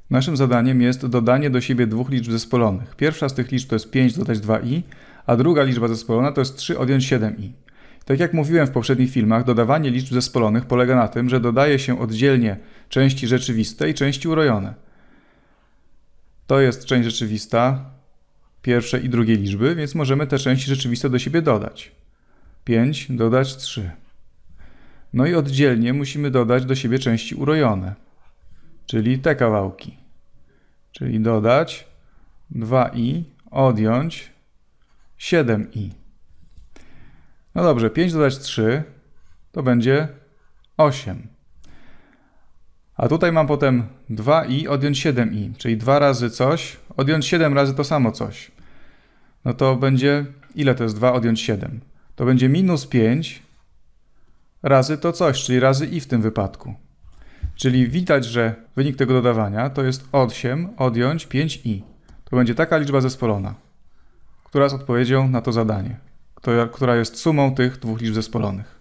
Naszym zadaniem jest dodanie do siebie dwóch liczb zespolonych. Pierwsza z tych liczb to jest 5 dodać 2i, a druga liczba zespolona to jest 3 odjąć 7i. Tak jak mówiłem w poprzednich filmach, dodawanie liczb zespolonych polega na tym, że dodaje się oddzielnie części rzeczywiste i części urojone. To jest część rzeczywista pierwszej i drugiej liczby, więc możemy te części rzeczywiste do siebie dodać. 5 dodać 3. No i oddzielnie musimy dodać do siebie części urojone, czyli te kawałki. Czyli dodać 2i, odjąć 7i. No dobrze, 5 dodać 3 to będzie 8. A tutaj mam potem 2i odjąć 7i, czyli 2 razy coś, odjąć 7 razy to samo coś. No to będzie, ile to jest 2 odjąć 7? To będzie minus 5 razy to coś, czyli razy i w tym wypadku. Czyli widać, że wynik tego dodawania to jest 8 odjąć 5i. To będzie taka liczba zespolona, która jest odpowiedzią na to zadanie, która jest sumą tych dwóch liczb zespolonych.